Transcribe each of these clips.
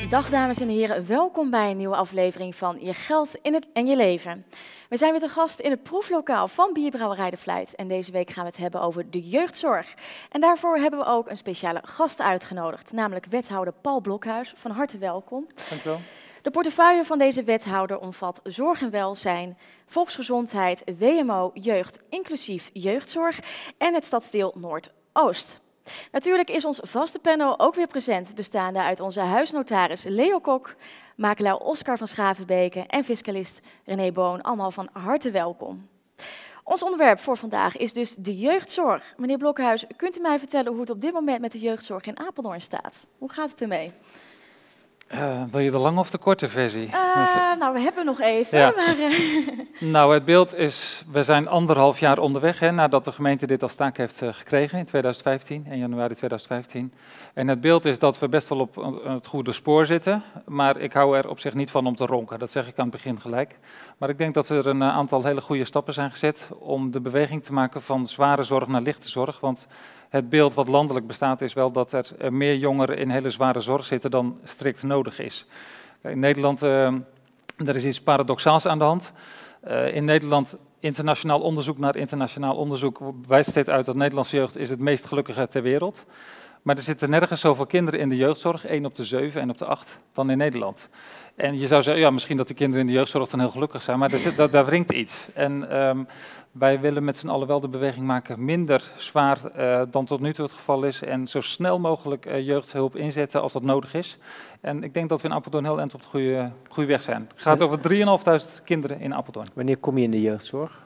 Dag dames en heren, welkom bij een nieuwe aflevering van Je Geld en Je Leven. We zijn weer te gast in het proeflokaal van Bierbrouwerij De Vlijt en deze week gaan we het hebben over de jeugdzorg. En daarvoor hebben we ook een speciale gast uitgenodigd, namelijk wethouder Paul Blokhuis. Van harte welkom. Dank u wel. De portefeuille van deze wethouder omvat zorg en welzijn, volksgezondheid, WMO, jeugd, inclusief jeugdzorg en het stadsdeel Noordoost. Natuurlijk is ons vaste panel ook weer present, bestaande uit onze huisnotaris Leo Kok, makelaar Oscar van Schavenbeke en fiscalist René Boon. Allemaal van harte welkom. Ons onderwerp voor vandaag is dus de jeugdzorg. Meneer Blokhuis, kunt u mij vertellen hoe het op dit moment met de jeugdzorg in Apeldoorn staat? Hoe gaat het ermee? Wil je de lange of de korte versie? Nou, we hebben nog even. Ja. Maar, Nou, het beeld is, we zijn 1,5 jaar onderweg nadat de gemeente dit als taak heeft gekregen in 2015, in januari 2015. En het beeld is dat we best wel op het goede spoor zitten, maar ik hou er op zich niet van om te ronken. Dat zeg ik aan het begin gelijk. Maar ik denk dat er een aantal hele goede stappen zijn gezet om de beweging te maken van zware zorg naar lichte zorg. Want het beeld wat landelijk bestaat is wel dat er meer jongeren in hele zware zorg zitten dan strikt nodig is. In Nederland, er is iets paradoxaals aan de hand. In Nederland, internationaal onderzoek naar internationaal onderzoek wijst steeds uit dat Nederlandse jeugd is het meest gelukkige ter wereld. Maar er zitten nergens zoveel kinderen in de jeugdzorg, 1 op de 7, 1 op de 8, dan in Nederland. En je zou zeggen, ja, misschien dat de kinderen in de jeugdzorg dan heel gelukkig zijn, maar daar wringt iets. En wij willen met z'n allen wel de beweging maken minder zwaar dan tot nu toe het geval is. En zo snel mogelijk jeugdhulp inzetten als dat nodig is. En ik denk dat we in Apeldoorn heel eind op de goede weg zijn. Het gaat over 3.500 kinderen in Apeldoorn. Wanneer kom je in de jeugdzorg?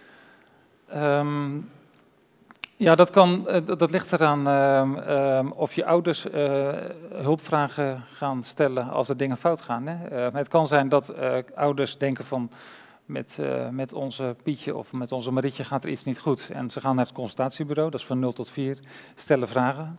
Ja, dat ligt eraan of je ouders hulpvragen gaan stellen als er dingen fout gaan. Het kan zijn dat ouders denken van met onze Pietje of met onze Marietje gaat er iets niet goed. En ze gaan naar het consultatiebureau, dat is van 0 tot 4, stellen vragen.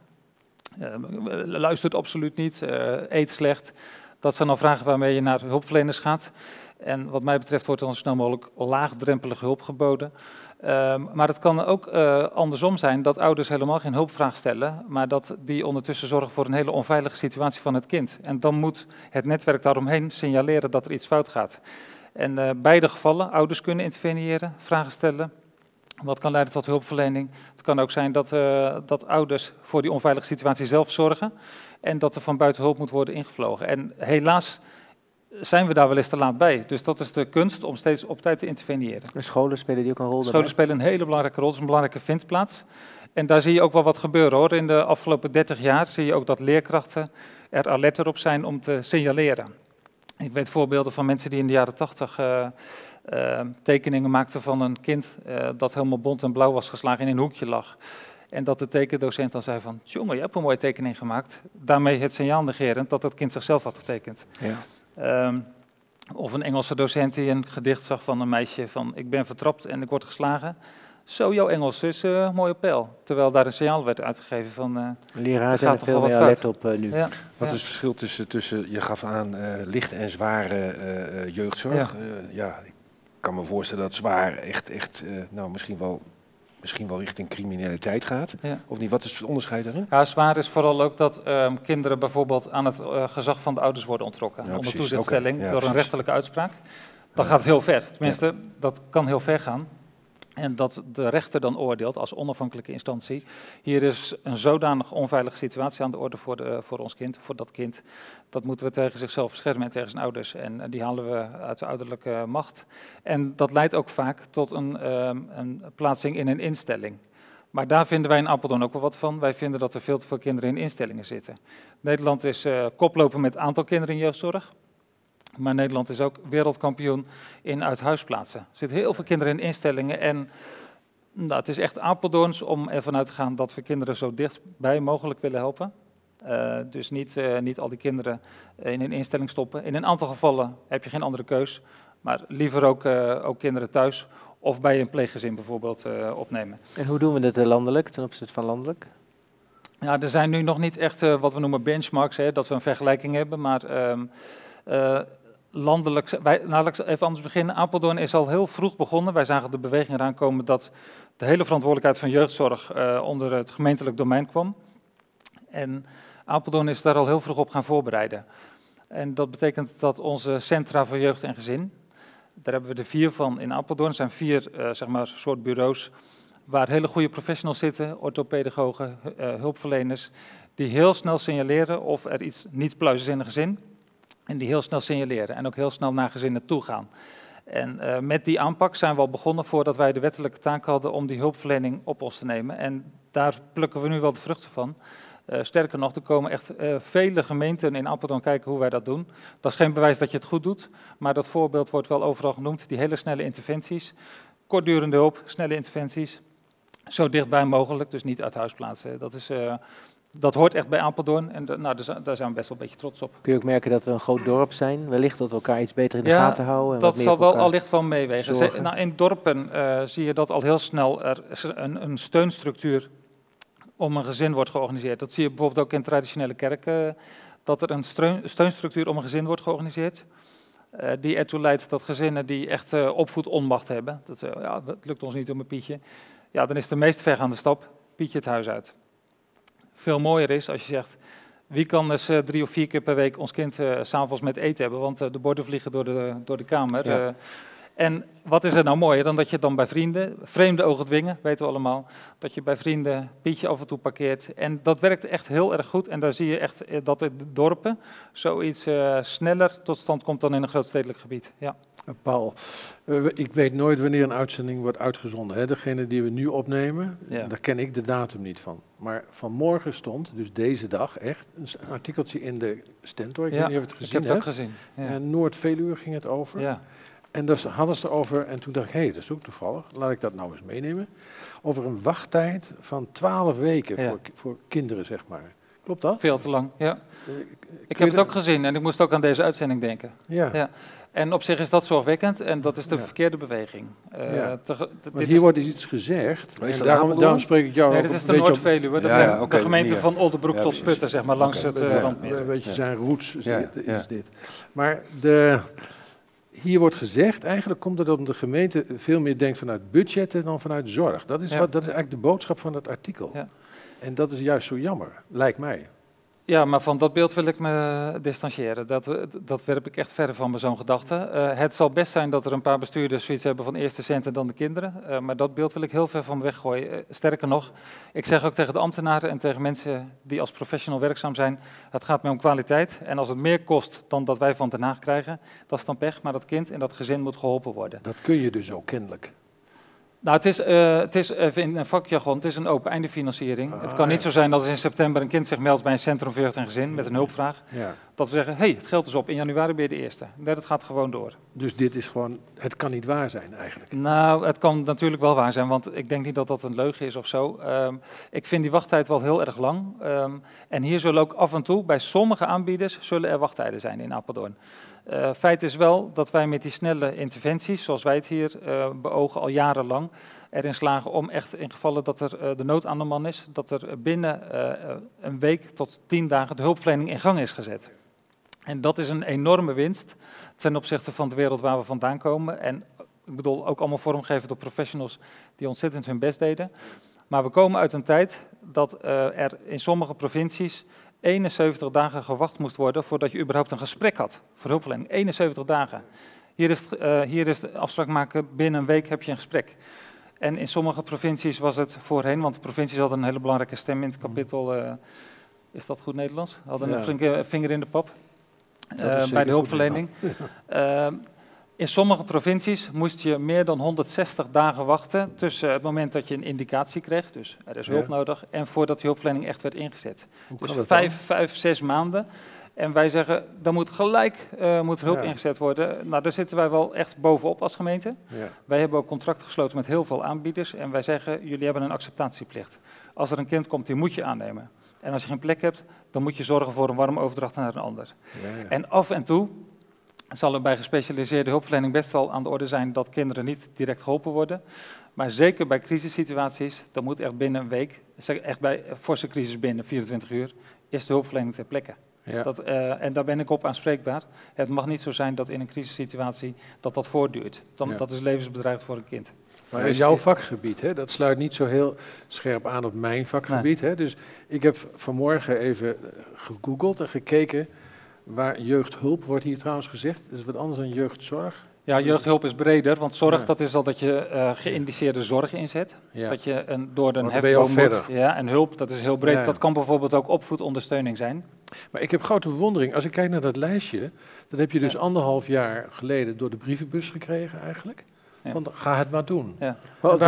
Luistert absoluut niet, eet slecht. Dat zijn al vragen waarmee je naar hulpverleners gaat. En wat mij betreft wordt er dan zo snel mogelijk laagdrempelige hulp geboden. Maar het kan ook andersom zijn dat ouders helemaal geen hulpvraag stellen, maar dat die ondertussen zorgen voor een hele onveilige situatie van het kind. En dan moet het netwerk daaromheen signaleren dat er iets fout gaat. En beide gevallen, ouders kunnen interveneren, vragen stellen. Wat kan leiden tot hulpverlening. Het kan ook zijn dat ouders voor die onveilige situatie zelf zorgen en dat er van buiten hulp moet worden ingevlogen. En helaas zijn we daar wel eens te laat bij. Dus dat is de kunst om steeds op tijd te interveneren. En scholen spelen die ook een rol daarbij? Scholen spelen een hele belangrijke rol, het is een belangrijke vindplaats. En daar zie je ook wel wat gebeuren hoor. In de afgelopen 30 jaar zie je ook dat leerkrachten er alerter op zijn om te signaleren. Ik weet voorbeelden van mensen die in de jaren 80 tekeningen maakten van een kind dat helemaal bont en blauw was geslagen en in een hoekje lag. En dat de tekendocent dan zei van, jongen, je hebt een mooie tekening gemaakt. Daarmee het signaal negerend dat het kind zichzelf had getekend. Ja. Of een Engelse docent die een gedicht zag van een meisje van, ik ben vertrapt en ik word geslagen. Zo, jouw Engels is mooi op peil. Terwijl daar een signaal werd uitgegeven van... Leraar zijn er veel meer alert op nu. Ja. Wat is het verschil tussen je gaf aan, lichte en zware jeugdzorg? Ja. Ik kan me voorstellen dat zwaar echt nou, misschien wel richting criminaliteit gaat. Ja. Of niet? Wat is het onderscheid daarin? Ja, zwaar is vooral ook dat kinderen bijvoorbeeld aan het gezag van de ouders worden ontrokken. Ja, onder toezichtstelling door een rechterlijke uitspraak. Dan gaat het heel ver. Tenminste, dat kan heel ver gaan. En dat de rechter dan oordeelt als onafhankelijke instantie. Hier is een zodanig onveilige situatie aan de orde voor ons kind, voor dat kind. Dat moeten we tegen zichzelf beschermen en tegen zijn ouders. En die halen we uit de ouderlijke macht. En dat leidt ook vaak tot een plaatsing in een instelling. Maar daar vinden wij in Apeldoorn ook wel wat van. Wij vinden dat er veel te veel kinderen in instellingen zitten. Nederland is koploper met het aantal kinderen in jeugdzorg. Maar Nederland is ook wereldkampioen in uithuisplaatsen. Er zitten heel veel kinderen in instellingen en nou, het is echt Apeldoorns om ervan uit te gaan dat we kinderen zo dichtbij mogelijk willen helpen. Dus niet al die kinderen in een instelling stoppen. In een aantal gevallen heb je geen andere keus, maar liever ook kinderen thuis of bij een pleeggezin bijvoorbeeld opnemen. En hoe doen we dat landelijk, ten opzichte van landelijk? Ja, er zijn nu nog niet echt wat we noemen benchmarks, dat we een vergelijking hebben, maar... landelijk, laat ik even anders beginnen. Apeldoorn is al heel vroeg begonnen. Wij zagen de beweging eraan komen dat de hele verantwoordelijkheid van jeugdzorg onder het gemeentelijk domein kwam. En Apeldoorn is daar al heel vroeg op gaan voorbereiden. En dat betekent dat onze centra voor jeugd en gezin, daar hebben we er 4 van in Apeldoorn. Er zijn 4 zeg maar, soort bureaus waar hele goede professionals zitten, orthopedagogen, hulpverleners, die heel snel signaleren of er iets niet pluis is in een gezin. En die heel snel signaleren en ook heel snel naar gezinnen toe gaan. En met die aanpak zijn we al begonnen voordat wij de wettelijke taak hadden om die hulpverlening op ons te nemen. En daar plukken we nu wel de vruchten van. Sterker nog, er komen echt vele gemeenten in Apeldoorn kijken hoe wij dat doen. Dat is geen bewijs dat je het goed doet, maar dat voorbeeld wordt wel overal genoemd. Die hele snelle interventies, kortdurende hulp, snelle interventies, zo dichtbij mogelijk, dus niet uit huis plaatsen. Dat hoort echt bij Apeldoorn en daar zijn we best wel een beetje trots op. Kun je ook merken dat we een groot dorp zijn? Wellicht dat we elkaar iets beter in de gaten houden? En dat wat meer zal wel voor elkaar allicht wel meewegen. Nou, in dorpen zie je dat al heel snel er een steunstructuur om een gezin wordt georganiseerd. Dat zie je bijvoorbeeld ook in traditionele kerken, dat er een steunstructuur om een gezin wordt georganiseerd. Die ertoe leidt dat gezinnen die echt opvoedonmacht hebben, het lukt ons niet om een Pietje, ja, dan is de meest vergaande stap, Pietje het huis uit. Veel mooier is als je zegt, wie kan eens 3 of 4 keer per week ons kind 's avonds met eten hebben, want de borden vliegen door de kamer. Ja. En wat is er nou mooier dan dat je dan bij vrienden, vreemde ogen dwingen, weten we allemaal, dat je bij vrienden Pietje af en toe parkeert. En dat werkt echt heel erg goed en daar zie je echt dat in de dorpen zoiets sneller tot stand komt dan in een grootstedelijk gebied. Ja. Paul, ik weet nooit wanneer een uitzending wordt uitgezonden. Hè? Degene die we nu opnemen, daar ken ik de datum niet van. Maar vanmorgen stond, dus deze dag, echt een artikeltje in de Stentor. Ik weet niet of je het gezien hebt. Ik heb het ook gezien. Ja. En Noord-Veluwe ging het over. Ja. En daar hadden ze het over, en toen dacht ik, dat is ook toevallig, laat ik dat nou eens meenemen. Over een wachttijd van 12 weken voor kinderen, zeg maar. Klopt dat? Veel te lang, ja. Ik heb het ook gezien en ik moest ook aan deze uitzending denken. Ja. En op zich is dat zorgwekkend en dat is de verkeerde beweging. Maar hier wordt iets gezegd, en daarom spreek ik jou nee, ook dit is de Noord-Veluwe, dat zijn de gemeenten van Oldebroek tot Putten, zeg maar, langs het randmeer. Een beetje zijn roots is dit. Maar hier wordt gezegd, eigenlijk komt het omdat de gemeente veel meer denkt vanuit budgetten dan vanuit zorg. Dat is eigenlijk de boodschap van het artikel. Ja. En dat is juist zo jammer, lijkt mij. Ja, maar van dat beeld wil ik me distancieren. Dat werp ik echt verder van mijn zo'n gedachte. Het zal best zijn dat er een paar bestuurders zoiets hebben van eerste centen dan de kinderen. Maar dat beeld wil ik heel ver van me weggooien. Sterker nog, ik zeg ook tegen de ambtenaren en tegen mensen die als professional werkzaam zijn, het gaat mij om kwaliteit. En als het meer kost dan dat wij van Den Haag krijgen, dat is dan pech. Maar dat kind en dat gezin moet geholpen worden. Dat kun je dus ook kennelijk. Nou, het is even in een vakjargon, het is een open einde financiering. Het kan niet zo zijn dat als in september een kind zich meldt bij een Centrum voor Jeugd en Gezin met een hulpvraag. Ja. Dat we zeggen, het geld is op, in januari ben je de eerste. Nee, dat gaat gewoon door. Dus dit is gewoon, het kan niet waar zijn eigenlijk? Nou, het kan natuurlijk wel waar zijn, want ik denk niet dat dat een leugen is of zo. Ik vind die wachttijd wel heel erg lang. En hier zullen ook af en toe, bij sommige aanbieders, zullen er wachttijden zijn in Apeldoorn. Feit is wel dat wij met die snelle interventies, zoals wij het hier beogen al jarenlang, erin slagen om echt in gevallen dat er de nood aan de man is, dat er binnen een week tot 10 dagen de hulpverlening in gang is gezet. En dat is een enorme winst ten opzichte van de wereld waar we vandaan komen. En ik bedoel ook allemaal vormgegeven door professionals die ontzettend hun best deden. Maar we komen uit een tijd dat er in sommige provincies 71 dagen gewacht moest worden voordat je überhaupt een gesprek had voor hulpverlening. 71 dagen. Hier is de afspraak maken, binnen een week heb je een gesprek. En in sommige provincies was het voorheen, want de provincies hadden een hele belangrijke stem in het kapitel. Is dat goed Nederlands? Hadden een flinke vinger in de pap bij de hulpverlening. In sommige provincies moest je meer dan 160 dagen wachten tussen het moment dat je een indicatie kreeg, dus er is hulp nodig, en voordat die hulpverlening echt werd ingezet. Dus 5, 6 maanden. En wij zeggen, dan moet gelijk hulp ingezet worden. Nou, daar zitten wij wel echt bovenop als gemeente. Ja. Wij hebben ook contracten gesloten met heel veel aanbieders en wij zeggen, jullie hebben een acceptatieplicht. Als er een kind komt, die moet je aannemen. En als je geen plek hebt, dan moet je zorgen voor een warme overdracht naar een ander. Ja. En af en toe zal er bij gespecialiseerde hulpverlening best wel aan de orde zijn dat kinderen niet direct geholpen worden. Maar zeker bij crisissituaties, dan moet echt binnen een week, echt bij forse crisis binnen 24 uur, is de hulpverlening ter plekke. Ja. En daar ben ik op aanspreekbaar. Het mag niet zo zijn dat in een crisissituatie dat voortduurt. Dat is levensbedreigend voor een kind. Maar in jouw vakgebied, hè, dat sluit niet zo heel scherp aan op mijn vakgebied. Nee. Hè? Dus ik heb vanmorgen even gegoogeld en gekeken waar jeugdhulp wordt hier trouwens gezegd. Dat is wat anders dan jeugdzorg. Ja, jeugdhulp is breder, want zorg dat is al dat je geïndiceerde zorg inzet. Ja. Dat je door een hefboom moet. Ja, en hulp, dat is heel breed. Ja. Dat kan bijvoorbeeld ook opvoedondersteuning zijn. Maar ik heb grote bewondering. Als ik kijk naar dat lijstje, dat heb je dus 1,5 jaar geleden door de brievenbus gekregen eigenlijk. Ja. Van, ga het maar doen. Ja.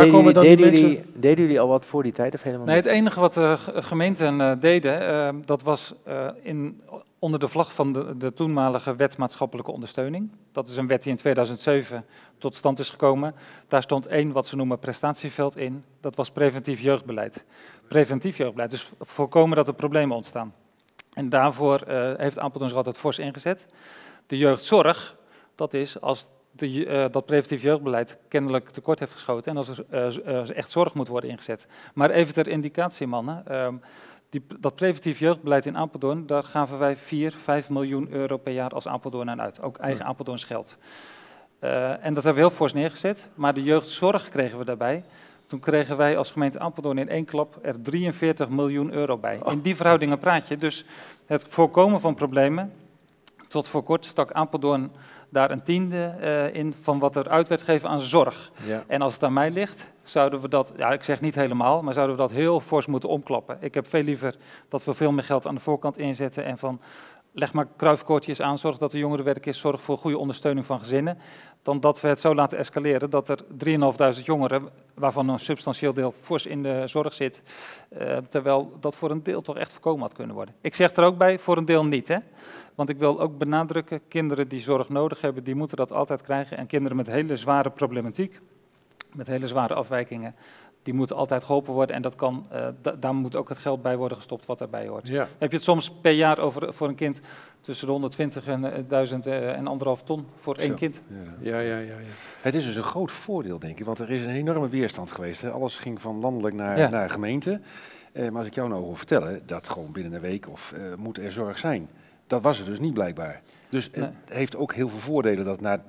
Deden jullie al wat voor die tijd of helemaal niet? Nee, het enige wat de gemeenten deden, dat was onder de vlag van de toenmalige wet maatschappelijke ondersteuning. Dat is een wet die in 2007 tot stand is gekomen. Daar stond 1 wat ze noemen prestatieveld in. Dat was preventief jeugdbeleid. Preventief jeugdbeleid, dus voorkomen dat er problemen ontstaan. En daarvoor heeft Apeldoorn zich altijd fors ingezet. De jeugdzorg, dat is als dat preventief jeugdbeleid kennelijk tekort heeft geschoten en als er echt zorg moet worden ingezet. Maar even ter indicatie, mannen. Dat preventief jeugdbeleid in Apeldoorn, daar gaven wij 4-5 miljoen euro per jaar als Apeldoorn aan uit. Ook eigen Apeldoorns geld. En dat hebben we heel fors neergezet, maar de jeugdzorg kregen we daarbij. Toen kregen wij als gemeente Apeldoorn in één klap er 43 miljoen euro bij. In die verhoudingen praat je. Dus het voorkomen van problemen. Tot voor kort stak Apeldoorn daar 1/10 in van wat er uit werd gegeven aan zorg. Ja. En als het aan mij ligt, zouden we dat, ja ik zeg niet helemaal, maar zouden we dat heel fors moeten omklappen. Ik heb veel liever dat we veel meer geld aan de voorkant inzetten en van leg maar kruifkoortjes aan, zorg dat de jongerenwerk is, zorg voor goede ondersteuning van gezinnen, dan dat we het zo laten escaleren dat er 3.500 jongeren, waarvan een substantieel deel fors in de zorg zit, terwijl dat voor een deel toch echt voorkomen had kunnen worden. Ik zeg er ook bij, voor een deel niet, hè. Want ik wil ook benadrukken, kinderen die zorg nodig hebben, die moeten dat altijd krijgen. En kinderen met hele zware problematiek, met hele zware afwijkingen, die moeten altijd geholpen worden. En dat kan, daar moet ook het geld bij worden gestopt wat erbij hoort. Ja. Heb je het soms per jaar over voor een kind tussen de 120 en 1000 en 1,5 ton voor één kind? Ja. Het is dus een groot voordeel, denk ik, want er is een enorme weerstand geweest. Hè? Alles ging van landelijk naar gemeente. Maar als ik jou nou wil vertellen, dat gewoon binnen een week moet er zorg zijn. Dat was er dus niet blijkbaar. Dus het heeft ook heel veel voordelen dat naar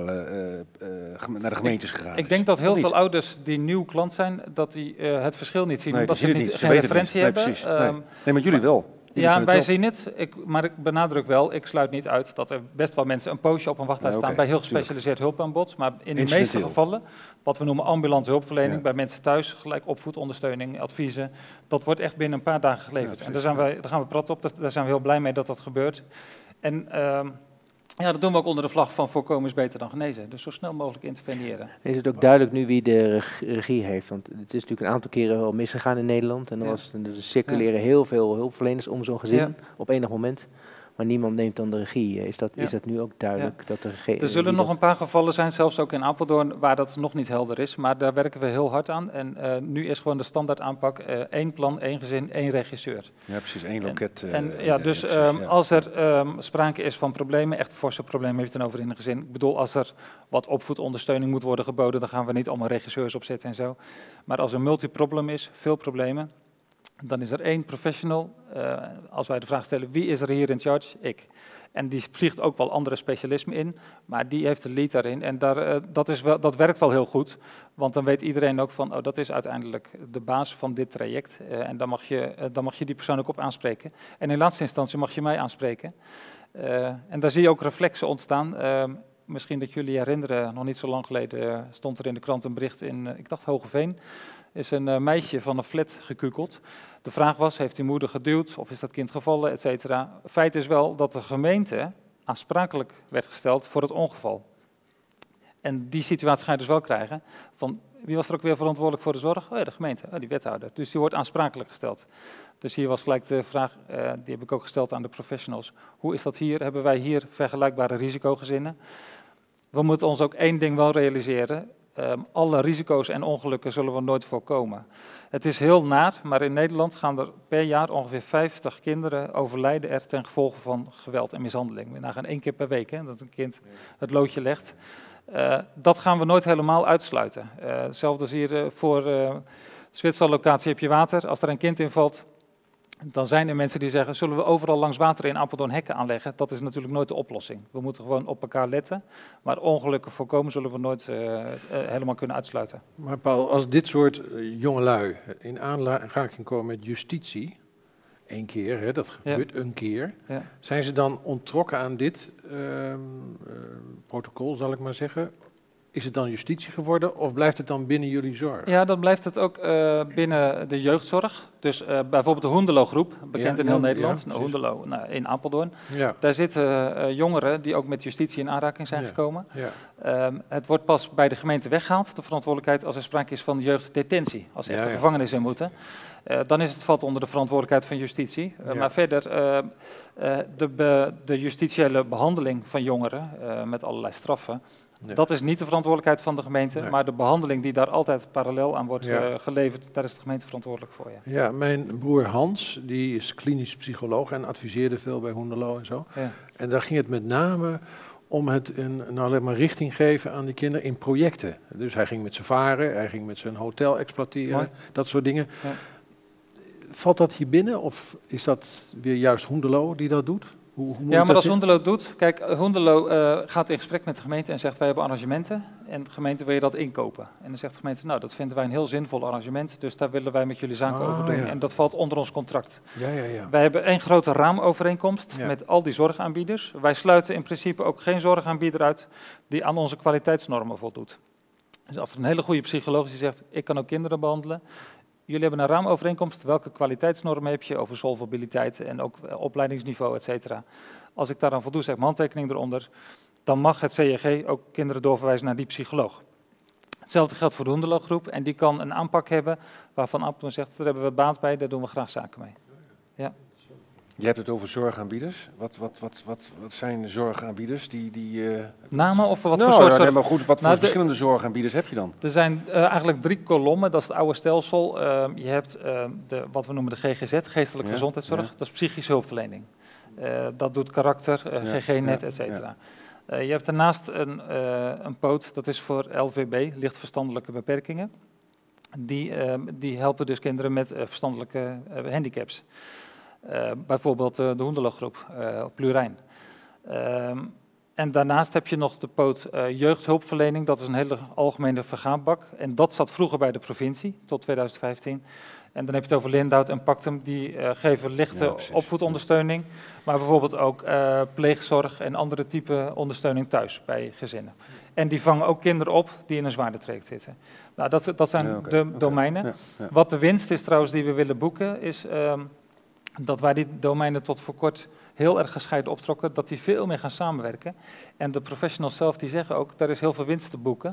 de gemeentes gegaan is. Ik denk dat heel veel ouders die nieuw klant zijn, dat die het verschil niet zien. Omdat ze geen referentie hebben. Precies. Nee, maar jullie wel. Ja, wij zien het. Maar ik benadruk wel, ik sluit niet uit dat er best wel mensen een poosje op een wachtlijst staan bij heel gespecialiseerd hulpaanbod. Maar in de meeste gevallen, wat we noemen ambulante hulpverlening, bij mensen thuis, gelijk opvoedondersteuning, adviezen, dat wordt echt binnen een paar dagen geleverd. En daar gaan we prat op, daar zijn we heel blij mee dat dat gebeurt. En dat doen we ook onder de vlag van voorkomen is beter dan genezen. Dus zo snel mogelijk interveneren. Is het ook duidelijk nu wie de regie heeft? Want het is natuurlijk een aantal keren wel misgegaan in Nederland. En dan circuleren heel veel hulpverleners om zo'n gezin op enig moment. Maar niemand neemt dan de regie. Is dat nu ook duidelijk? Dat er zullen nog een paar gevallen zijn, zelfs ook in Apeldoorn, waar dat nog niet helder is. Maar daar werken we heel hard aan. En nu is gewoon de standaard aanpak 1 plan, 1 gezin, 1 regisseur. Ja, precies. 1 loket. Als er sprake is van problemen, echt forse problemen heeft het dan over in een gezin. Ik bedoel, als er wat opvoedondersteuning moet worden geboden, dan gaan we niet allemaal regisseurs opzetten en zo. Maar als er multiproblem is, veel problemen, dan is er 1 professional. Als wij de vraag stellen, wie is er hier in charge? Ik. En die vliegt ook wel andere specialismen in, maar die heeft de lead daarin. En dat werkt wel heel goed, want dan weet iedereen ook van, dat is uiteindelijk de baas van dit traject. En dan mag je die persoon ook op aanspreken. En in laatste instantie mag je mij aanspreken. En daar zie je ook reflexen ontstaan. Misschien dat jullie herinneren, nog niet zo lang geleden stond er in de krant een bericht in, ik dacht Hogeveen, is een meisje van een flat gekukeld. De vraag was, heeft die moeder geduwd of is dat kind gevallen, et cetera. Feit is wel dat de gemeente aansprakelijk werd gesteld voor het ongeval. En die situatie ga je dus wel krijgen van, wie was er ook weer verantwoordelijk voor de zorg? Oh ja, de gemeente, die wethouder. Dus die wordt aansprakelijk gesteld. Dus hier was gelijk de vraag, die heb ik ook gesteld aan de professionals. Hoe is dat hier? Hebben wij hier vergelijkbare risicogezinnen? We moeten ons ook één ding wel realiseren. Alle risico's en ongelukken zullen we nooit voorkomen. Het is heel naar, maar in Nederland gaan er per jaar ongeveer 50 kinderen overlijden er ten gevolge van geweld en mishandeling. We nagaan 1 keer per week, hè, dat een kind het loodje legt. Dat gaan we nooit helemaal uitsluiten. Hetzelfde als hier voor de Zwitserlocatie heb je water. Als er een kind invalt, dan zijn er mensen die zeggen, zullen we overal langs water in Apeldoorn hekken aanleggen? Dat is natuurlijk nooit de oplossing. We moeten gewoon op elkaar letten, maar ongelukken voorkomen zullen we nooit helemaal kunnen uitsluiten. Maar Paul, als dit soort jongelui in aanraking komen met justitie, één keer, hè, dat gebeurt een keer. Ja. Zijn ze dan onttrokken aan dit protocol, zal ik maar zeggen? Is het dan justitie geworden of blijft het dan binnen jullie zorg? Ja, dan blijft het ook binnen de jeugdzorg. Dus bijvoorbeeld de Hoendelo-groep, bekend in heel Nederland, Hoendelo in Apeldoorn. Ja. Daar zitten jongeren die ook met justitie in aanraking zijn gekomen. Ja. Het wordt pas bij de gemeente weggehaald, de verantwoordelijkheid, als er sprake is van jeugddetentie, als ze echt de gevangenis in moeten. Dan is het valt onder de verantwoordelijkheid van justitie. Maar verder, de justitiële behandeling van jongeren met allerlei straffen, dat is niet de verantwoordelijkheid van de gemeente, maar de behandeling die daar altijd parallel aan wordt geleverd, daar is de gemeente verantwoordelijk voor. Ja, ja, mijn broer Hans, die is klinisch psycholoog en adviseerde veel bij Hoendelo en zo. Ja. En daar ging het met name om het alleen maar richting geven aan die kinderen in projecten. Dus hij ging met ze varen, hij ging met zijn hotel exploiteren, dat soort dingen. Ja. Valt dat hier binnen of is dat weer juist Hoendelo die dat doet? Hoe ja, maar als Hoendelo het doet, kijk, Hoendelo gaat in gesprek met de gemeente en zegt wij hebben arrangementen en de gemeente wil je dat inkopen. En dan zegt de gemeente, nou dat vinden wij een heel zinvol arrangement, dus daar willen wij met jullie zaken over doen. Ja. En dat valt onder ons contract. Ja. Wij hebben één grote raamovereenkomst met al die zorgaanbieders. Wij sluiten in principe ook geen zorgaanbieder uit die aan onze kwaliteitsnormen voldoet. Dus als er een hele goede psycholoog is die zegt, ik kan ook kinderen behandelen. Jullie hebben een raamovereenkomst, welke kwaliteitsnormen heb je over solvabiliteit en ook opleidingsniveau, et cetera. Als ik daaraan voldoe, zeg mijn handtekening eronder, dan mag het CJG ook kinderen doorverwijzen naar die psycholoog. Hetzelfde geldt voor de Hoendelo-groep en die kan een aanpak hebben waarvan Apeldoorn zegt, daar hebben we baat bij, daar doen we graag zaken mee. Ja. Je hebt het over zorgaanbieders. Wat zijn zorgaanbieders? Namen of wat voor soort? Nee, maar goed, wat voor verschillende zorgaanbieders heb je dan? Er zijn eigenlijk 3 kolommen. Dat is het oude stelsel. Je hebt wat we noemen de GGZ, geestelijke gezondheidszorg. Ja. Dat is psychische hulpverlening. Dat doet karakter, GG-net, et cetera. Je hebt daarnaast een poot, dat is voor LVB, lichtverstandelijke beperkingen. Die helpen dus kinderen met verstandelijke handicaps. Bijvoorbeeld de Hoendelo-groep, Plurijn. En daarnaast heb je nog de poot jeugdhulpverlening. Dat is een hele algemene vergaarbak. En dat zat vroeger bij de provincie, tot 2015. En dan heb je het over Lindhout en Pactum. Die geven lichte opvoedondersteuning. Maar bijvoorbeeld ook pleegzorg en andere type ondersteuning thuis bij gezinnen. En die vangen ook kinderen op die in een zwaarder traject zitten. Nou, dat zijn de domeinen. Ja. Wat de winst is trouwens die we willen boeken, is dat wij die domeinen tot voor kort heel erg gescheiden optrokken, dat die veel meer gaan samenwerken. En de professionals zelf die zeggen ook, daar is heel veel winst te boeken.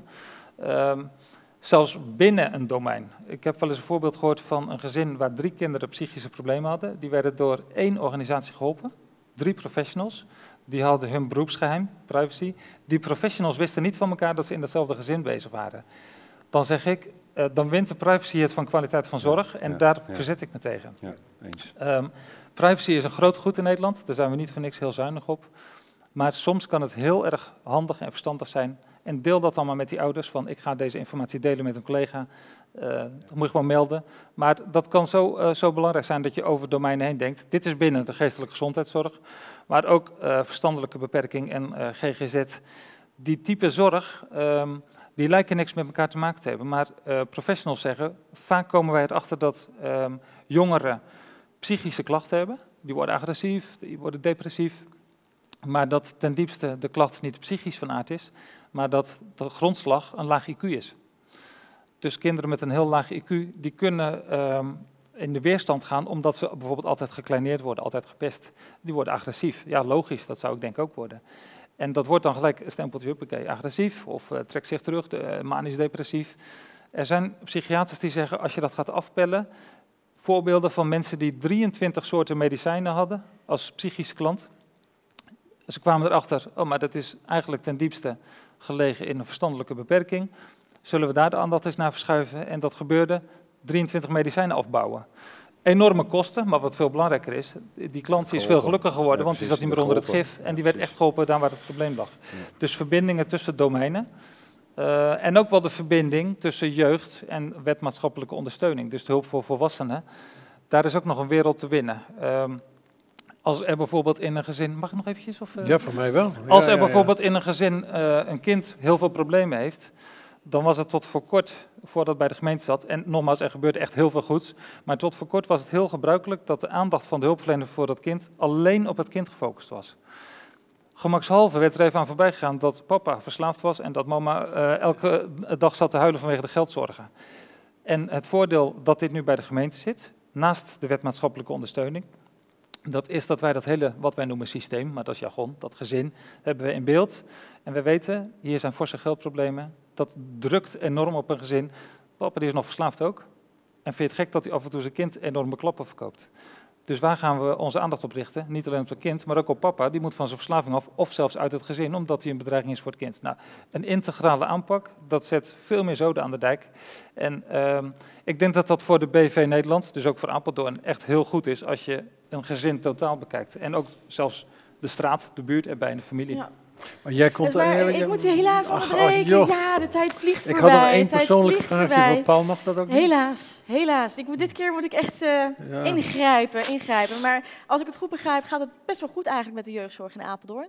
Zelfs binnen een domein. Ik heb wel eens een voorbeeld gehoord van een gezin waar 3 kinderen psychische problemen hadden. Die werden door 1 organisatie geholpen, 3 professionals. Die hadden hun beroepsgeheim, privacy. Die professionals wisten niet van elkaar dat ze in datzelfde gezin bezig waren. Dan zeg ik, dan wint de privacy het van kwaliteit van zorg en daar verzet ik me tegen. Ja, eens. Privacy is een groot goed in Nederland, daar zijn we niet voor niks heel zuinig op. Maar soms kan het heel erg handig en verstandig zijn. En deel dat dan maar met die ouders, van ik ga deze informatie delen met een collega. Dat moet je gewoon melden. Maar dat kan zo belangrijk zijn dat je over domeinen heen denkt. Dit is binnen de geestelijke gezondheidszorg, maar ook verstandelijke beperking en GGZ. Die type zorg, die lijken niks met elkaar te maken te hebben. Maar professionals zeggen, vaak komen wij erachter dat jongeren psychische klachten hebben. Die worden agressief, die worden depressief. Maar dat ten diepste de klacht niet psychisch van aard is, maar dat de grondslag een laag IQ is. Dus kinderen met een heel laag IQ, die kunnen in de weerstand gaan omdat ze bijvoorbeeld altijd gekleineerd worden, altijd gepest. Die worden agressief. Ja, logisch, dat zou ik denk ook worden. En dat wordt dan gelijk een stempeltje, huppakee, agressief of trekt zich terug, manisch depressief. Er zijn psychiaters die zeggen, als je dat gaat afpellen, voorbeelden van mensen die 23 soorten medicijnen hadden als psychische klant. Ze kwamen erachter, maar dat is eigenlijk ten diepste gelegen in een verstandelijke beperking. Zullen we daar de aandacht eens naar verschuiven? En dat gebeurde, 23 medicijnen afbouwen. Enorme kosten, maar wat veel belangrijker is, die klant is veel gelukkiger geworden, want die zat niet meer onder het gif en die werd echt geholpen daar waar het probleem lag. Ja. Dus verbindingen tussen domeinen en ook wel de verbinding tussen jeugd en wetmaatschappelijke ondersteuning, dus de hulp voor volwassenen. Daar is ook nog een wereld te winnen. Als er bijvoorbeeld in een gezin, mag ik nog eventjes? Ja, voor mij wel. Als er bijvoorbeeld in een gezin een kind heel veel problemen heeft, dan was het tot voor kort, voordat het bij de gemeente zat, en nogmaals, er gebeurde echt heel veel goeds, maar tot voor kort was het heel gebruikelijk dat de aandacht van de hulpverlener voor dat kind alleen op het kind gefocust was. Gemakshalve werd er even aan voorbij gegaan dat papa verslaafd was en dat mama elke dag zat te huilen vanwege de geldzorgen. En het voordeel dat dit nu bij de gemeente zit, naast de wet maatschappelijke ondersteuning, dat is dat wij dat hele, wat wij noemen systeem, maar dat is jargon, dat gezin, hebben we in beeld. En we weten, hier zijn forse geldproblemen, dat drukt enorm op een gezin. Papa die is nog verslaafd ook. En vind je het gek dat hij af en toe zijn kind enorme klappen verkoopt? Dus waar gaan we onze aandacht op richten? Niet alleen op het kind, maar ook op papa. Die moet van zijn verslaving af, of zelfs uit het gezin, omdat hij een bedreiging is voor het kind. Nou, een integrale aanpak, dat zet veel meer zoden aan de dijk. En ik denk dat dat voor de BV Nederland, dus ook voor Apeldoorn, echt heel goed is als je een gezin totaal bekijkt. En ook zelfs de straat, de buurt erbij en de familie. Ja. Maar jij komt Dus maar ik moet je helaas onderbreken. Ja, de tijd vliegt voorbij. Ik had nog één persoonlijke vraagje voor Paul, mag dat ook niet? Helaas. Dit keer moet ik echt ingrijpen. Maar als ik het goed begrijp, gaat het best wel goed eigenlijk met de jeugdzorg in Apeldoorn.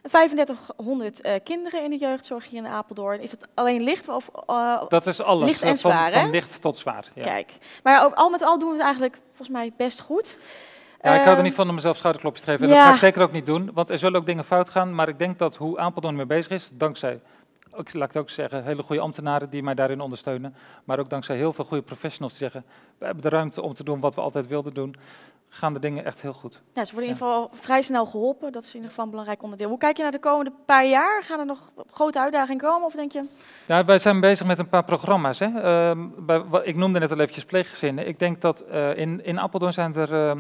3500 kinderen in de jeugdzorg hier in Apeldoorn. Is het alleen licht? Dat is alles, licht en zwaar, van licht tot zwaar. Ja. Kijk, maar al met al doen we het eigenlijk volgens mij best goed. Ja, ik hou er niet van om mezelf schouderklopjes te geven. En dat ga ik zeker ook niet doen, want er zullen ook dingen fout gaan. Maar ik denk dat hoe Apeldoorn mee bezig is, dankzij, laat ik het ook zeggen, hele goede ambtenaren die mij daarin ondersteunen. Maar ook dankzij heel veel goede professionals die zeggen, we hebben de ruimte om te doen wat we altijd wilden doen. Gaan de dingen echt heel goed. Ja, ze worden in ieder geval vrij snel geholpen. Dat is in ieder geval een belangrijk onderdeel. Hoe kijk je naar de komende paar jaar? Gaan er nog grote uitdagingen komen of denk je? Ja, wij zijn bezig met een paar programma's. Hè. Ik noemde net al eventjes pleeggezinnen. Ik denk dat in Apeldoorn zijn er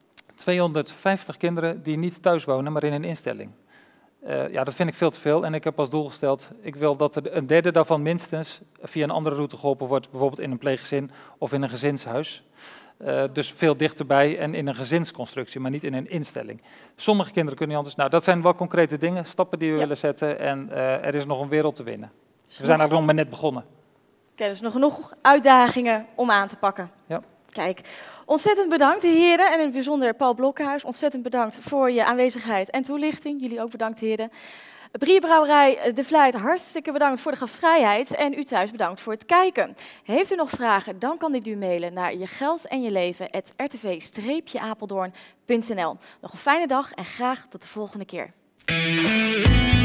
250 kinderen die niet thuis wonen, maar in een instelling. Ja, dat vind ik veel te veel. En ik heb als doel gesteld, ik wil dat er een derde daarvan minstens via een andere route geholpen wordt. Bijvoorbeeld in een pleeggezin of in een gezinshuis. Dus veel dichterbij en in een gezinsconstructie, maar niet in een instelling. Sommige kinderen kunnen niet anders. Nou, dat zijn wel concrete dingen, stappen die we willen zetten. En er is nog een wereld te winnen. We zijn eigenlijk nog maar net begonnen. Oké, dus nog genoeg uitdagingen om aan te pakken. Ja. Kijk, ontzettend bedankt heren en in het bijzonder Paul Blokhuis. Ontzettend bedankt voor je aanwezigheid en toelichting. Jullie ook bedankt heren. Brierbrouwerij De Vlijt, hartstikke bedankt voor de gastvrijheid. En u thuis bedankt voor het kijken. Heeft u nog vragen, dan kan dit u mailen naar jegeldenjeleven@rtv-apeldoorn.nl. Nog een fijne dag en graag tot de volgende keer.